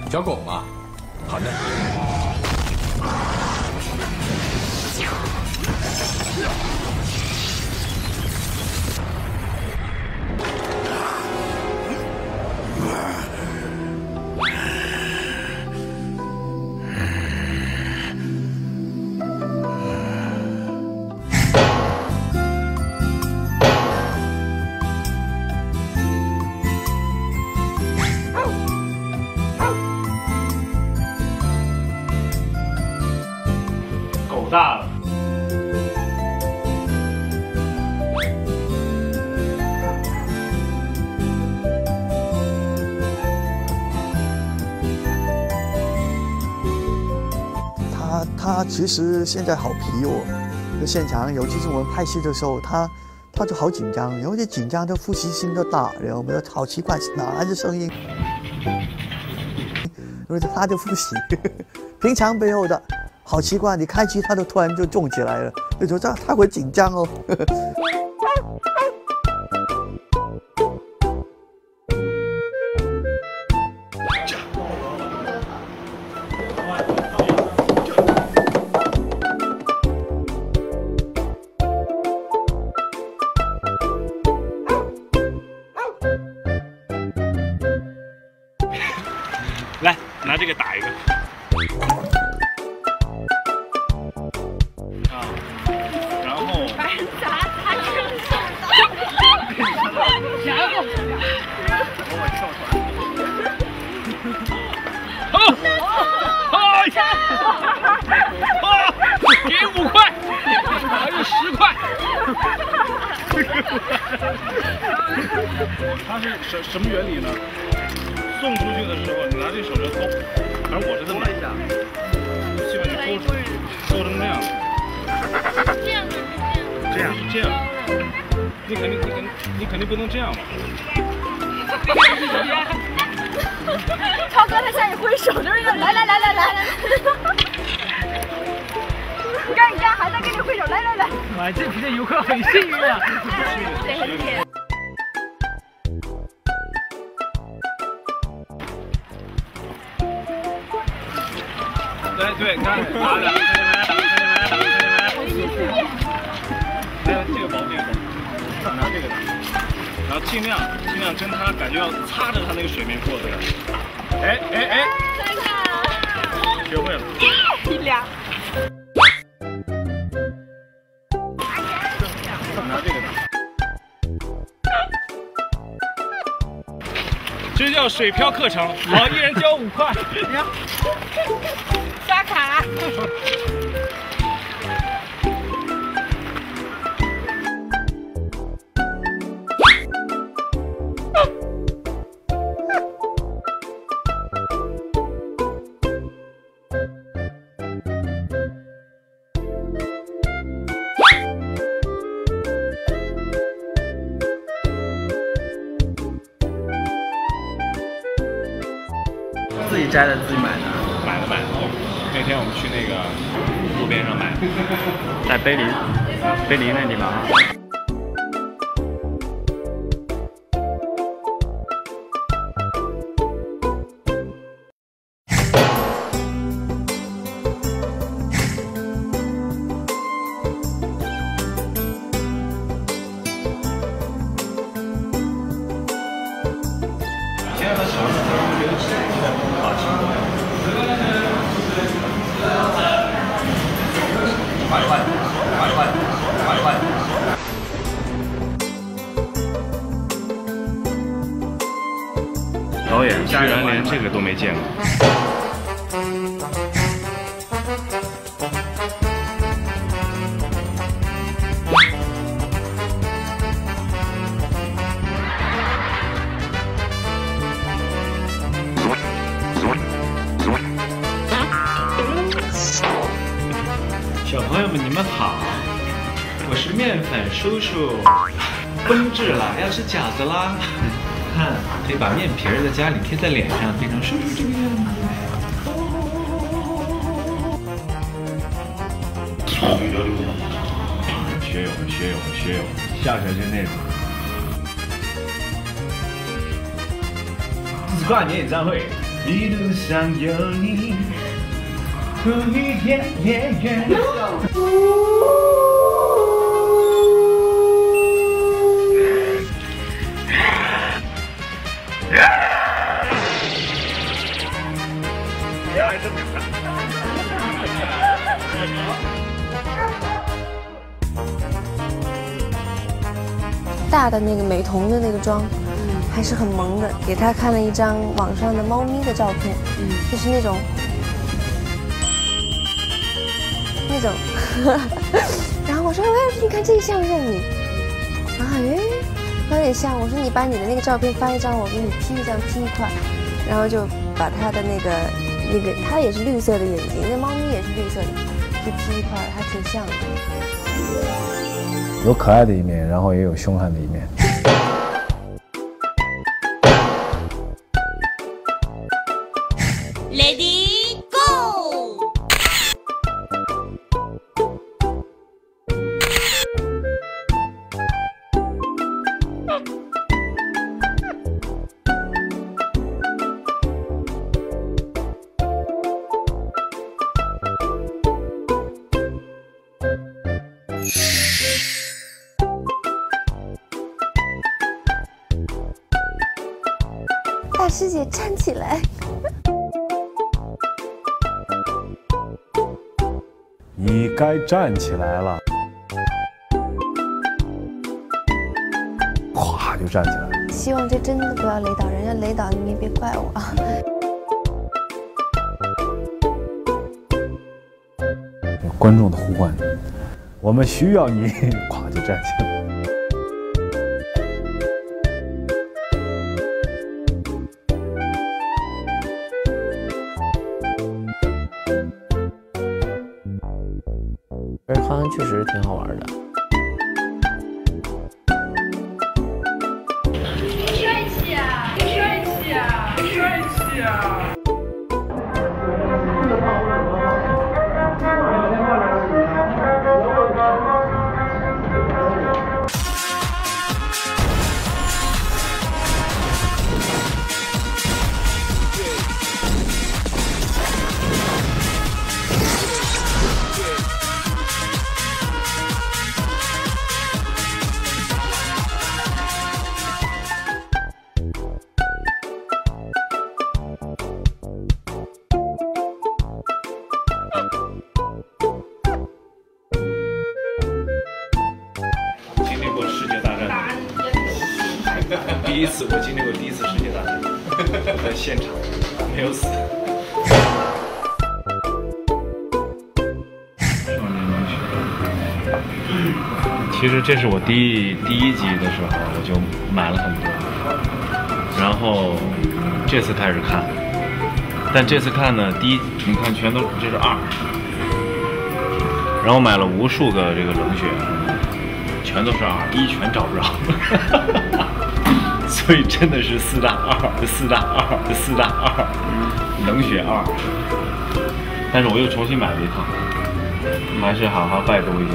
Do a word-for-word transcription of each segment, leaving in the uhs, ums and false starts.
小狗嘛。好的。 大了。 他他其实现在好皮哦，在现场，尤其是我们拍戏的时候，他他就好紧张，有点紧张，他呼吸声都大，然后我们说好奇怪，哪来的声音？因为他的呼吸，平常没有的。 好奇怪，你开机它都突然就重起来了，就觉得他会紧张哦。 来，拿这个打一个。 给五块，还有十块。 它是什什么原理呢？送出去的时候，你拿这手就抠，反正我是这么一下，基本就抠出，抠成那样。 这样这样是这样，你肯定你肯定你肯定不能这样嘛。 超哥他向你挥手，就是那来来来来来来。 你看，你看，还在跟你挥手，来来来！ 哇，这批的游客很幸运啊！ 对，很幸运。 对对，看，拿着，看见没？看见没？看见没？来，这个保险手，拿这个，然后尽量尽量跟他感觉要擦着他那个水面过这个。哎哎哎！ 看看， 学会了。 一两。 拿这个这叫水漂课程，好，一人交五块。 刷卡。 自己摘的，自己买的， 买了买了。那天我们去那个路边上买的， 在碑林，碑林那地方啊。 现在的小孩子觉得吃好吃。快快快快快快！导演居然连这个都没见过。 小朋友们，你们好，我是面粉叔叔。冬至了，要吃饺子啦！看，可以把面皮儿在家里贴在脸上，变成叔叔这个样子。 学友们，学友们，学友们，下学期内容。 跨年演唱会， 一路上有你，不一天天远。 大的那个美瞳的那个妆，还是很萌的。给他看了一张网上的猫咪的照片，就是那种那种。然后我说：“哎，你看这个像不像你？”啊，哎，有点像。我说：“你把你的那个照片发一张，我给你 P 一张 P 一块。”然后就把他的那个那个，他也是绿色的眼睛，那猫咪也是绿色的，就 P 一块，还挺像的。 有可爱的一面，然后也有凶悍的一面。 Ready go！ 大师姐站起来！ 你该站起来了。咵就站起来了。 希望这真的不要雷倒人，要雷倒你们也别怪我啊。 有观众的呼唤，我们需要你，咵就站起来了。 而康确实挺好玩的。 帅气啊！帅气啊！帅气啊！ 经历过世界大战，第一次我经历过第一次世界大战，在现场没有死。少年文学，其实这是我第一第一集的时候我就买了很多，然后这次开始看，但这次看呢，第一你看全都这是二，然后买了无数个这个冷血。全都是二，一全找不着，所以真的是四大二，四大二，四大二，冷血二。但是我又重新买了一套，还是好好拜读一下。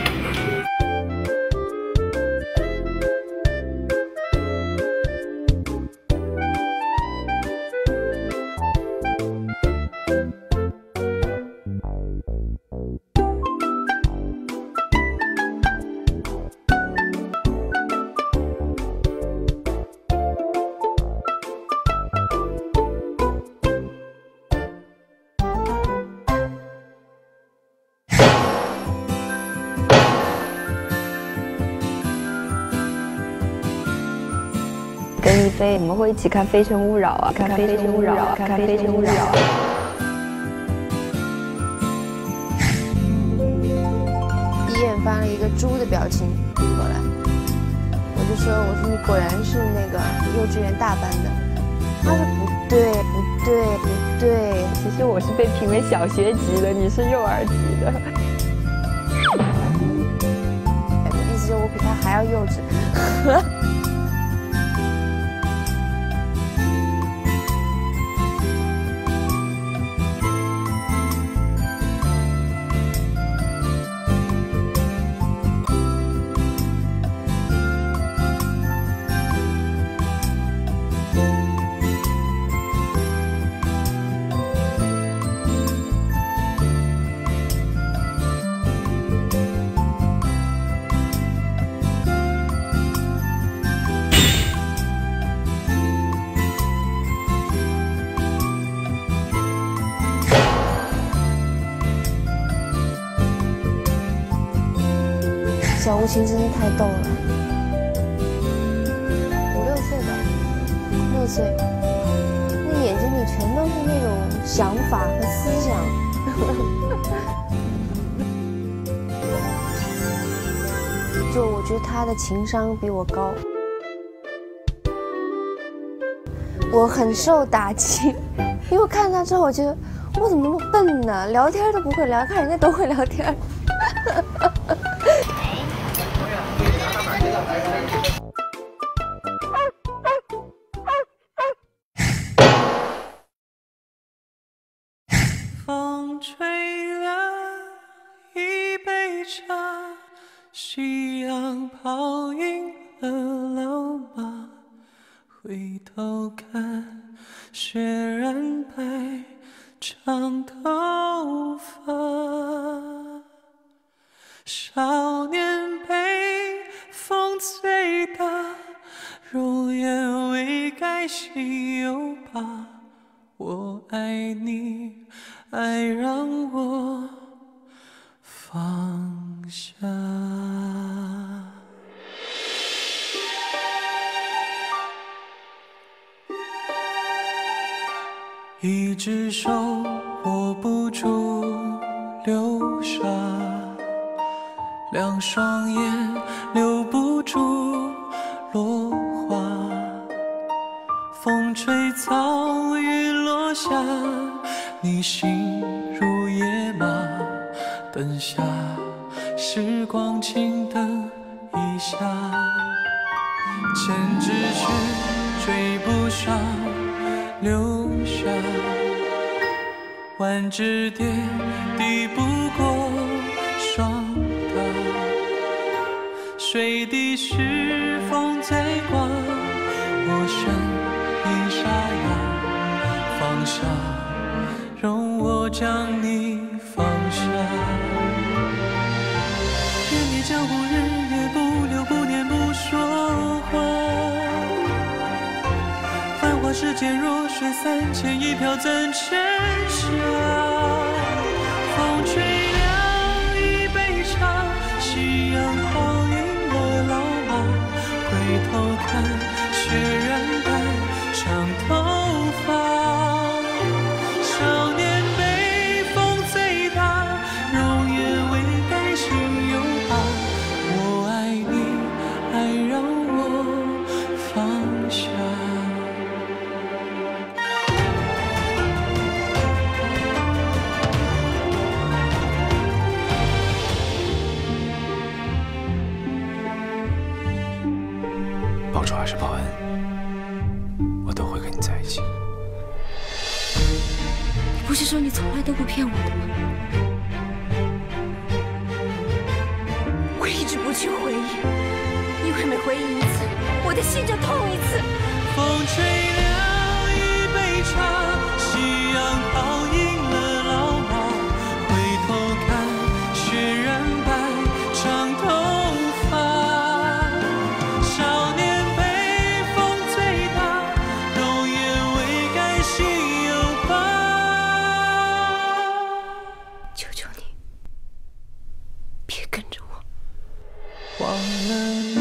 跟一飞，我们会一起看《非诚勿扰》啊，看《非诚勿扰》啊，看《非诚勿扰》。一眼发了一个猪的表情过来，我就说：“我说你果然是那个幼稚园大班的。”他说：“不对，不对，不对，其实我是被评为小学级的，你是幼儿级的。”意思就是我比他还要幼稚。 小吴琴真是太逗了，五六岁吧，六岁，那眼睛里全都是那种想法和思想。就我觉得他的情商比我高，我很受打击，因为我看他之后，我觉得我怎么那么笨呢？聊天都不会聊，看人家都会聊天。 风吹了一杯茶，夕阳泡晕了老马，回头看雪染白长头发。少年被风吹大，容颜未改心有疤。我爱你，爱让我放下。一只手握不住流沙，两双眼留不住落花。风吹草雨落下，你心如野马，等下时光静等一下。千只却追不上留下，万只蝶抵不过霜打。水滴是风在刮，我身已沙哑，放下，容我将你放下。愿你江湖日月不留，不念不说话。繁华世间弱水三千，一瓢怎盛下？风吹凉一杯茶，夕阳泡晕了老马。回头看，雪染白长头发。少年被风吹大，容颜未改心有疤。我爱你，爱让我放下。 报仇还是报恩，我都会跟你在一起。 你不是说你从来都不骗我的吗？我一直不去回忆，因为每回忆一次，我的心就痛一次。 风吹凉一杯茶，夕阳泡晕了老马。回头看，雪染白长头发。少年被风吹大，容颜未改心有疤。 求求你，别跟着我。 忘了